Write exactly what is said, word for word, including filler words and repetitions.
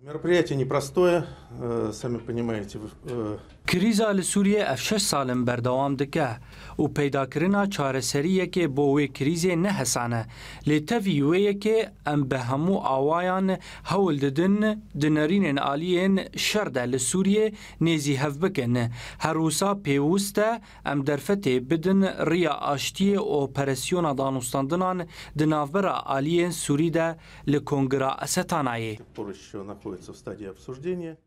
Мероприятие непростое, сами понимаете. کریزا لسوریه اف شش سالم بردوام دکه و پیدا کرنا چارەسەریه که بۆ وی کریزه نه حسانه لی تفیوه که ام به همو آوایان هول ددن دنرین آلیین شرده لسوریه نیزی هف بکن هروسا پیوسته ام درفته بدن ریا آشتی اپراسیون دانوستاندنان دنافبرا آلیین سوری ده لکنگرا استانایی. Еще находится в стадии обсуждения.